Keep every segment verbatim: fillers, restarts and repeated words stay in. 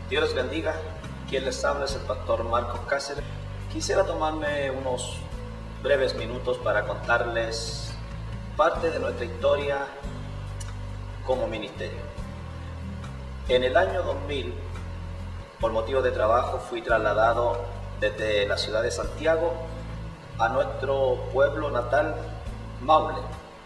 Dios les bendiga. Quien les habla es el pastor Marcos Cáceres. Quisiera tomarme unos breves minutos para contarles parte de nuestra historia como ministerio. En el año dos mil, por motivo de trabajo, fui trasladado desde la ciudad de Santiago a nuestro pueblo natal, Maule.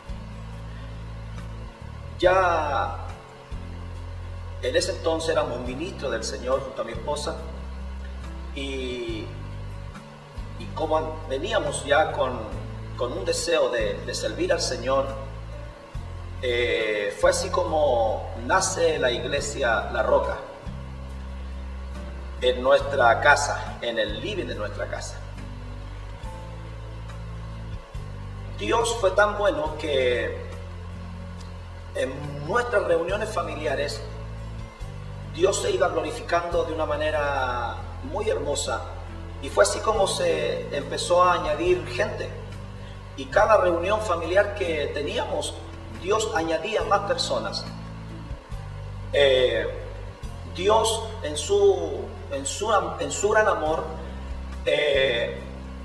Ya en ese entonces éramos ministros del Señor junto a mi esposa y, y como veníamos ya con, con un deseo de, de servir al Señor, eh, fue así como nace la iglesia La Roca en nuestra casa, en el living de nuestra casa. Dios fue tan bueno que en nuestras reuniones familiares Dios se iba glorificando de una manera muy hermosa y fue así como se empezó a añadir gente, y cada reunión familiar que teníamos Dios añadía más personas. eh, Dios en su, en su, en su gran amor, eh,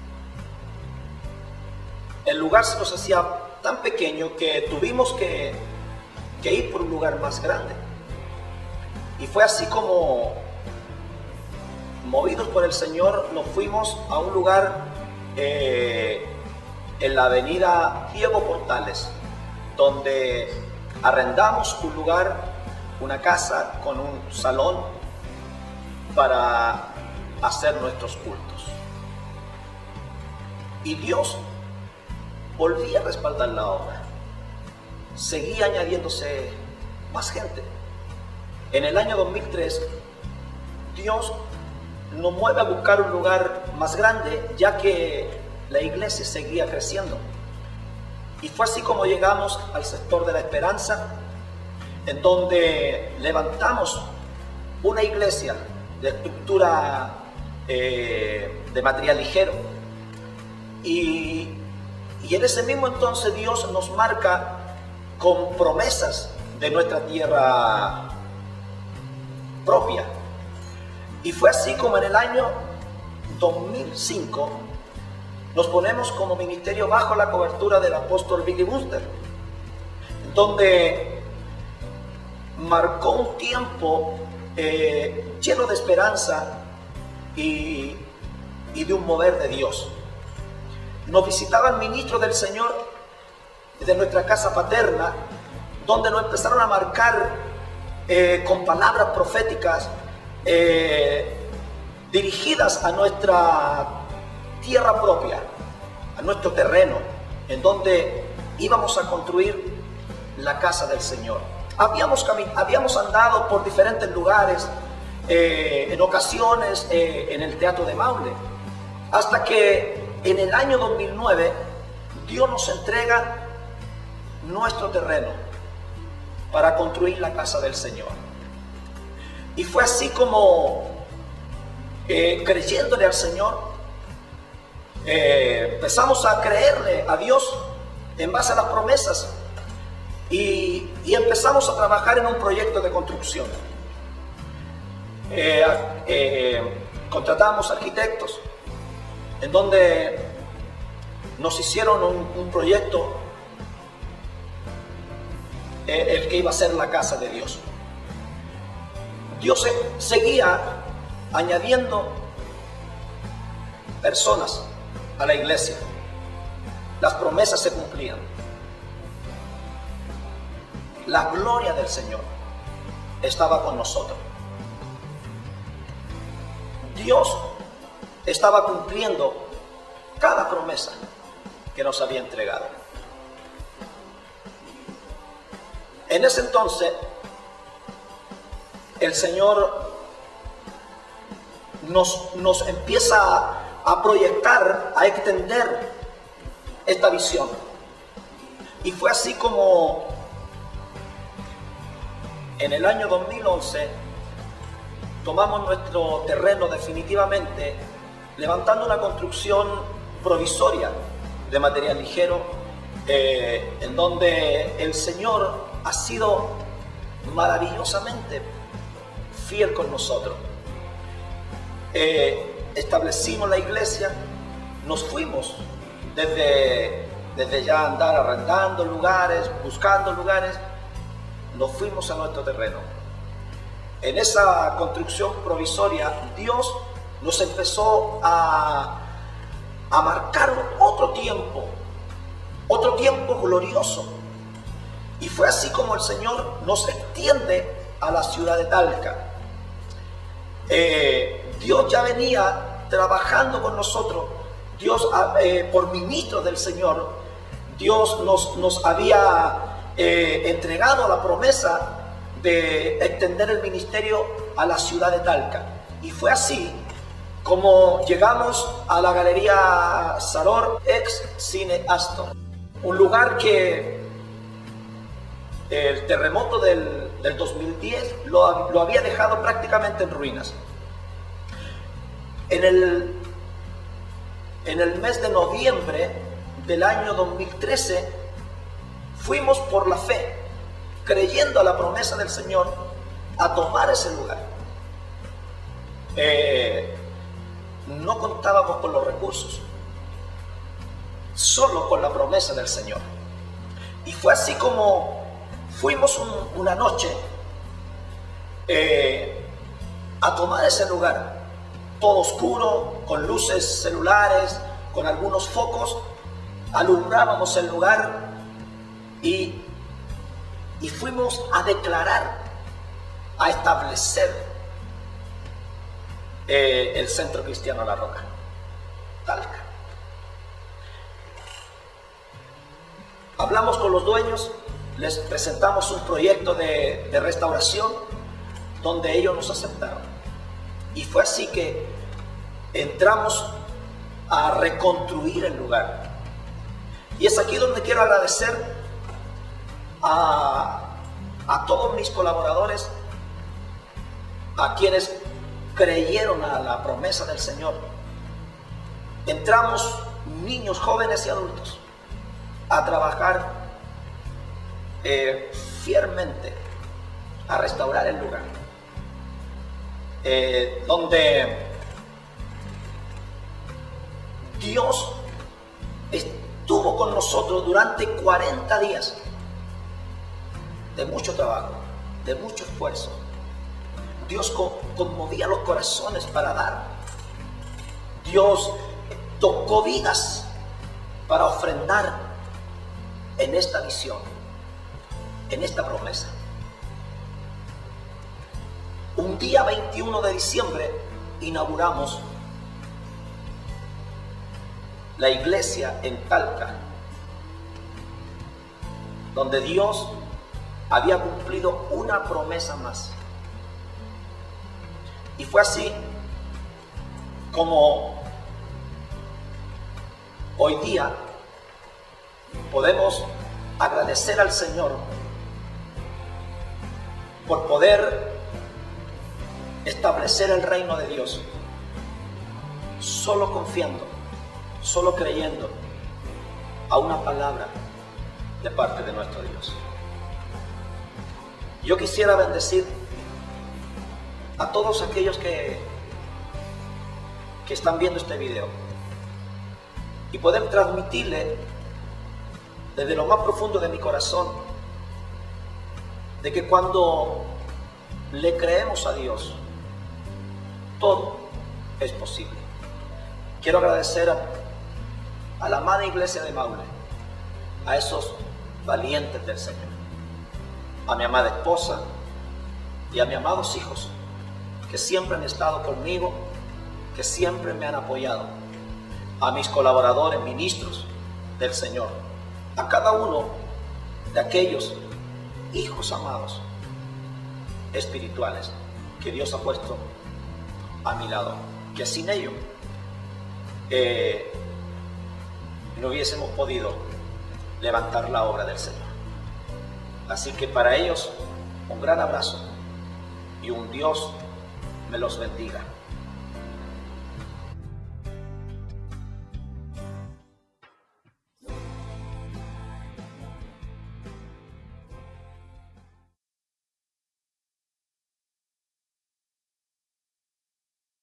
el lugar se nos hacía tan pequeño que tuvimos que, que ir por un lugar más grande. Y fue así como, movidos por el Señor, nos fuimos a un lugar eh, en la avenida Diego Portales, donde arrendamos un lugar, una casa con un salón para hacer nuestros cultos. Y Dios volvía a respaldar la obra, seguía añadiéndose más gente. En el año dos mil tres, Dios nos mueve a buscar un lugar más grande, ya que la iglesia seguía creciendo. Y fue así como llegamos al sector de La Esperanza, en donde levantamos una iglesia de estructura eh, de material ligero. Y, y en ese mismo entonces Dios nos marca con promesas de nuestra tierra propia. Y fue así como en el año dos mil cinco nos ponemos como ministerio bajo la cobertura del apóstol Billy Buster, donde marcó un tiempo eh, lleno de esperanza y, y de un mover de Dios. Nos visitaban ministros del Señor de nuestra casa paterna, donde nos empezaron a marcar Eh, con palabras proféticas eh, dirigidas a nuestra tierra propia, a nuestro terreno, en donde íbamos a construir la casa del Señor. Habíamos, habíamos andado por diferentes lugares, eh, en ocasiones eh, en el Teatro de Maule, hasta que en el año dos mil nueve Dios nos entrega nuestro terreno para construir la casa del Señor. Y fue así como, eh, creyéndole al Señor, eh, empezamos a creerle a Dios en base a las promesas, y, y empezamos a trabajar en un proyecto de construcción. Eh, eh, contratamos arquitectos, en donde nos hicieron un, un proyecto, el que iba a ser la casa de Dios. Dios seguía añadiendo personas a la iglesia. Las promesas se cumplían. La gloria del Señor estaba con nosotros. Dios estaba cumpliendo cada promesa que nos había entregado. En ese entonces, el Señor nos, nos empieza a, a proyectar, a extender esta visión. Y fue así como en el año dos mil once tomamos nuestro terreno definitivamente, levantando una construcción provisoria de material ligero, eh, en donde el Señor ha sido maravillosamente fiel con nosotros. Eh, establecimos la iglesia, nos fuimos desde, desde ya andar arrendando lugares, buscando lugares, nos fuimos a nuestro terreno. En esa construcción provisoria, Dios nos empezó a, a marcar otro tiempo, otro tiempo glorioso. Y fue así como el Señor nos extiende a la ciudad de Talca. Eh, Dios ya venía trabajando con nosotros. Dios, eh, por ministros del Señor, Dios nos, nos había eh, entregado la promesa de extender el ministerio a la ciudad de Talca. Y fue así como llegamos a la Galería Saror, ex Cine Astor, un lugar que el terremoto del, del dos mil diez lo, lo había dejado prácticamente en ruinas. En el, en el mes de noviembre del año dos mil trece fuimos por la fe, creyendo a la promesa del Señor, a tomar ese lugar. Eh, no contábamos con los recursos, solo con la promesa del Señor. Y fue así como fuimos un, una noche eh, a tomar ese lugar, todo oscuro, con luces celulares, con algunos focos, alumbrábamos el lugar y, y fuimos a declarar, a establecer eh, el Centro Cristiano La Roca, Talca. Hablamos con los dueños, les presentamos un proyecto de, de restauración donde ellos nos aceptaron. Y fue así que entramos a reconstruir el lugar. Y es aquí donde quiero agradecer a, a todos mis colaboradores, a quienes creyeron a la promesa del Señor. Entramos niños, jóvenes y adultos a trabajar eh, fielmente a restaurar el lugar, eh, donde Dios estuvo con nosotros durante cuarenta días de mucho trabajo, de mucho esfuerzo. Dios conmovía los corazones para dar. Dios tocó vidas para ofrendar en esta visión, en esta promesa. Un día veintiuno de diciembre inauguramos la iglesia en Talca, donde Dios había cumplido una promesa más. Y fue así como hoy día podemos agradecer al Señor por poder establecer el reino de Dios, solo confiando, solo creyendo a una palabra de parte de nuestro Dios. Yo quisiera bendecir a todos aquellos que, que están viendo este video y poder transmitirle desde lo más profundo de mi corazón de que cuando le creemos a Dios, todo es posible. Quiero agradecer a, a la amada iglesia de Maule, a esos valientes del Señor, a mi amada esposa y a mis amados hijos, que siempre han estado conmigo, que siempre me han apoyado, a mis colaboradores, ministros del Señor, a cada uno de aquellos hijos amados, espirituales, que Dios ha puesto a mi lado, que sin ellos eh, no hubiésemos podido levantar la obra del Señor. Así que para ellos un gran abrazo y un Dios me los bendiga.